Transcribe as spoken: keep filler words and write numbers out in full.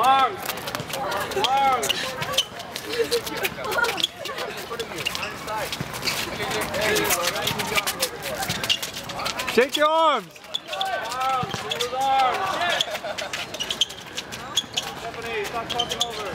Arms. Arms. Shake your arms. Arms. Arms. Stephanie, stop talking over.